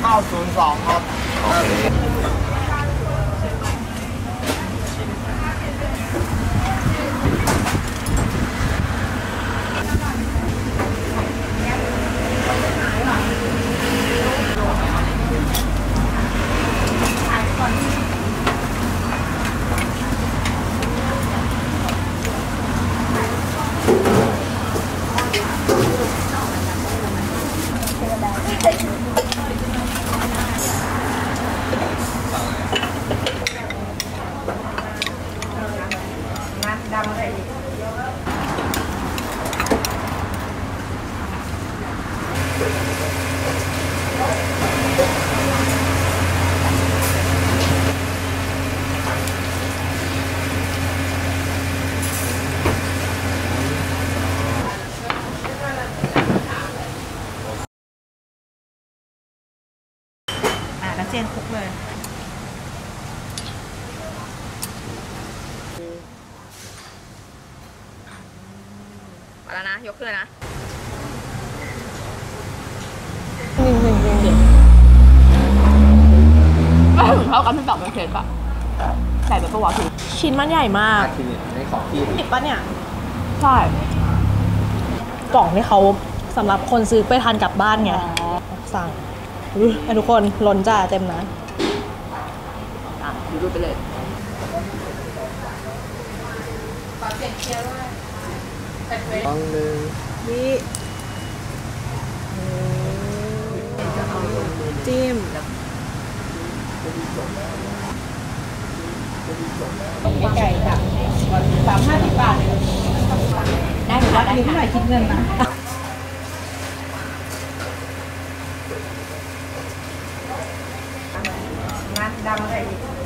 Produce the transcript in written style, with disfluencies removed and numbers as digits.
5902ครับดำอะไรอีกแล้วเจนคลุกเลยมาแล้วนะยกขึ้นเลยนะไม่ถึงเท่ากันที่แบบเป็นเคสปะใส่แบบตัวถูกชิ้นมันใหญ่มากในของที่ติดปะเนี่ยใช่กล่องที่เขาสำหรับคนซื้อไปทานกลับบ้านไงสั่งทุกคนล้นจ้าเต็มนะดูไปเลยลองเลยนี่จิ้มไก่ค่ะ350 บาทได้ค่ะได้ค่ะคิดเงินนะดำอะไรอีก